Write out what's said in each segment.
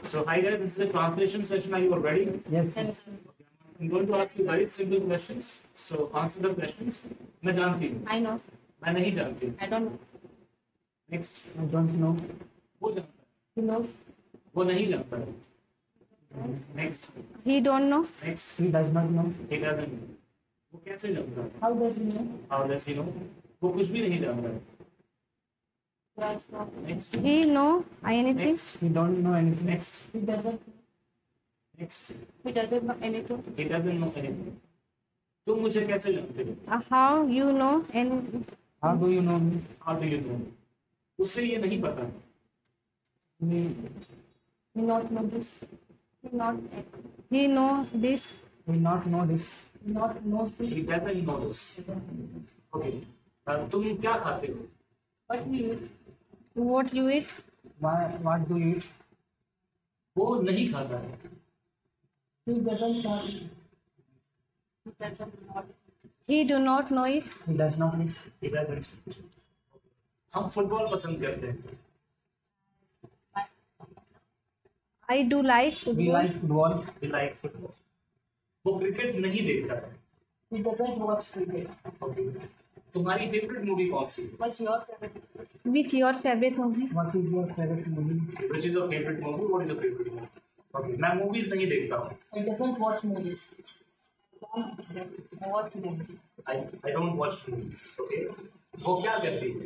So, hi guys, this is a translation session. Are you all ready? Yes. Yes. I'm going to ask you very simple questions. So, answer the questions. मैं जानती हूँ, I know. मैं नहीं जानती हूँ. I don't know. Next, I don't know. वो जानता है, He knows. वो नहीं जानता है. Next, He don't know. next, He does not know. he doesn't know. वो कैसे जानता है? How does he know? How does he know? वो कुछ भी नहीं जानता है. Next, He know anything. next, He don't know anything. next, He doesn't. next. He doesn't know anything. He doesn't know anything. तुम मुझे कैसे जानते हो? How you know anything? How do you know me? How do you know? उसे ये नहीं पता. He He not know this. He not. He know this. will not know this. Not knows this. He doesn't know this. Okay. तुम क्या खाते हो? What you eat? What you eat? Why? What do you eat? वो नहीं खाता है. He doesn't know. He doesn't know. He do not know it. He does not eat. He doesn't. हम football पसंद करते हैं. I do like We football. like football. We like football. वो cricket नहीं देखता है. He doesn't watch cricket. Okay. तुम्हारी favourite movie कौन सी? What's your favorite? Which your favorite movie? What is your favorite movie? Which is your favorite movie? What is your favorite movie? Okay. मैं movies नहीं देखता हूँ. He doesn't watch movies. Watch movie. I don't watch movies. Okay. वो क्या करती है?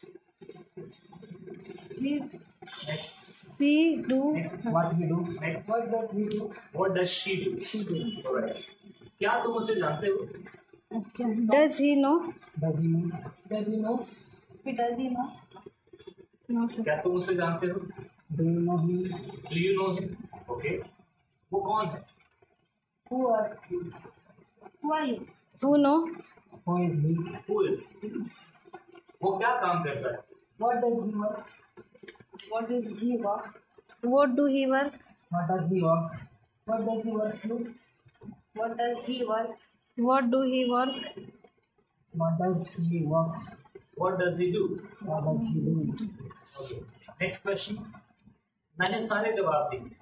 We Next. we do. Next. What he do? Next. What does he do? What does she do? She do. Alright. क्या तुम उसे जानते हो? Does he know? Does he know? Does he know? He does he know? No sir. क्या तुम उसे जानते हो? Do you know him? Do you know him? Okay. वो कौन है? Who are you? Who are you? Who know? Who is he? Who is? वो क्या काम करता है? What does he work? What does he work? What do he work? What does he work? What does he work do? What does he work? What do he work? What does he work? What does he do? What does he do? Okay. Next question. मैंने सारे जवाब दिए.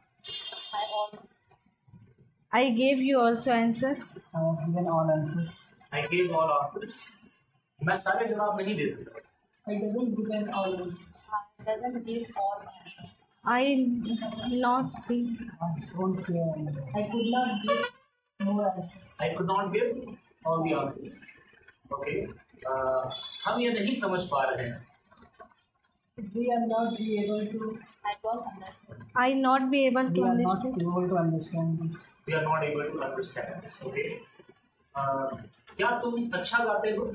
I gave you also answer. I have given all answers. I gave all answers. मैं सारे जवाब नहीं दे सकता. I doesn't give all answers. Doesn't give all answer. I not be. I don't care. I could not give more answers. I could not give all the answers. Okay. हम ये नहीं समझ पा रहे हैं. We are not be able to. I don't understand. I not be able to We are not understand. able to understand this. We are not able to understand this. Okay. क्या तुम अच्छा गाते हो?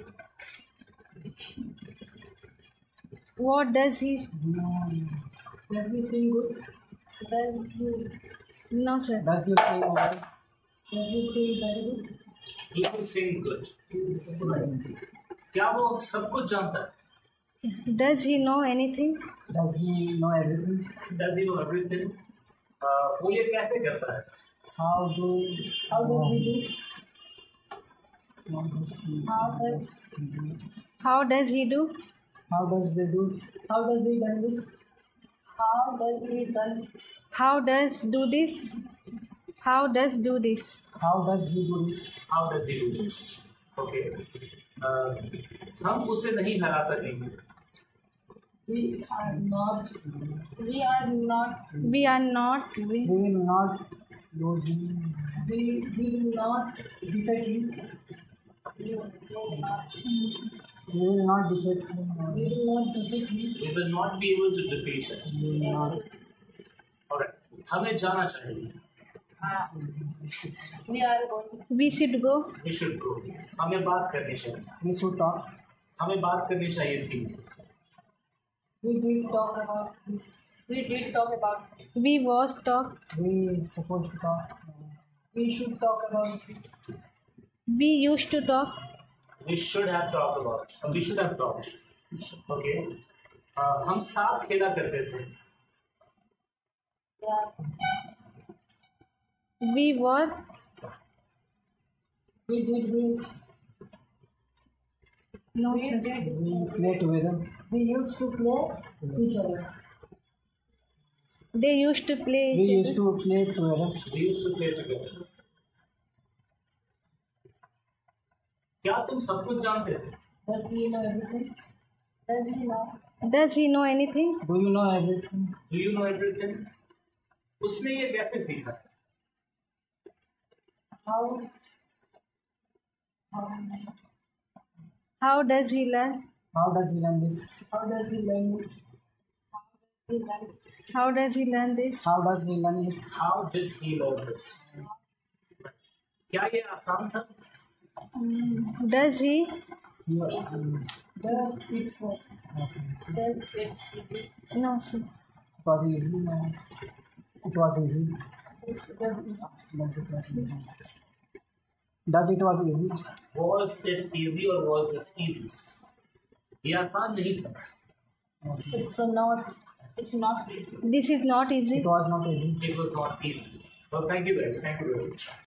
What does he? No. Does he sing good? Does you? No sir. Does he sing well? Does he sing very good? Do you sing good? क्या वो सब कुछ जानता है? Does he know anything? Does he know everything? Does he know everything? वो ये कैसे करता है? How does he do? How does he How does? do? How does he do? How does they do? How does he done this? How does he done? How does do this? How does do this? How does he do this? How does he do this? Okay. हम उसे नहीं हरा सकेंगे. We are not. We are not. We are not. We will not lose him. We will not defeat him. We will not. We will not defeat him. We will not defeat him. We will not be able to defeat him. We will not. Alright. हमें जाना चाहिए. We are going. We should go. We should go. हमें बात करनी चाहिए. We should talk. हमें बात करनी चाहिए थी. We did talk about this. We did talk about. We was talk. We supposed to talk. We should talk about this. We used to talk. We should have talked about. We should have talked. Okay. हम साथ खेला करते थे. Yeah. We were. We did win. No, We sir. did. We play together. We used to play each other. They used to play. We each used to play together. We used to play together. क्या तुम सब कुछ जानते थे? Does he know everything? Does he know? Does he know anything? Do you know everything? Do you know everything? उसने ये कैसे सीखा? How? How does he learn? How does he learn this? How does he learn it? How does he learn this? How does he learn it? How did he learn this? क्या ये आसान था? Does he? You, does it so? Does it? No, sir. It was easy. No. It was easy. Does it was easy? Does it was easy? Was it easy or was this easy? ये आसान नहीं था. It's not. It's not easy. This is not easy. It was not easy. It was not easy. Well, thank you guys. Thank you very much.